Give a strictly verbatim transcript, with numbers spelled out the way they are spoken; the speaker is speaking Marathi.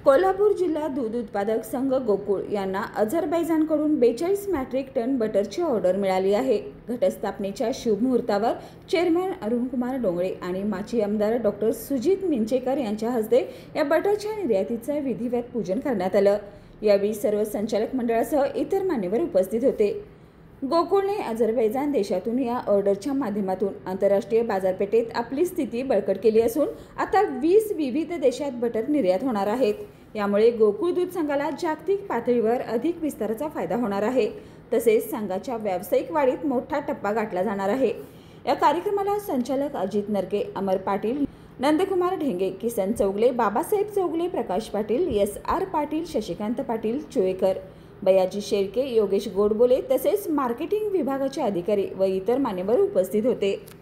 कोल्हापूर जिल्हा दूध उत्पादक संघ गोकुळ यांना अझरबैजानकडून बेचाळीस मॅट्रिक टन बटरची ऑर्डर मिळाली आहे। घटस्थापनेच्या शुभ मुहूर्तावर चेअरमॅन अरुणकुमार डोंगळे आणि माजी आमदार डॉक्टर सुजित मिंचेकर यांच्या हस्ते या बटरच्या निर्यातीचे विधिवत पूजन करण्यात आलं। यावेळी सर्व संचालक मंडळासह इतर मान्यवर उपस्थित होते। गोकुळने अझरबैजान देशातून या ऑर्डरच्या माध्यमातून आंतरराष्ट्रीय बाजारपेठेत आपली स्थिती बळकट केली असून आता वीस विविध देशात बटर निर्यात होणार आहेत। यामुळे गोकुळ दूध संघाला जागतिक पातळीवर अधिक विस्ताराचा फायदा होणार आहे, तसेच संघाच्या व्यावसायिक वाढीत मोठा टप्पा गाठला जाणार आहे। या कार्यक्रमाला संचालक अजित नरके, अमर पाटील, नंदकुमार ढेंगे, किसन चौगले, बाबासाहेब चौगले, प्रकाश पाटील, एस आर पाटील, शशिकांत पाटील चोळेकर, बयाजी शेळके, योगेश गोडबोले तसेच मार्केटिंग विभागाचे अधिकारी व इतर मान्यवर उपस्थित होते।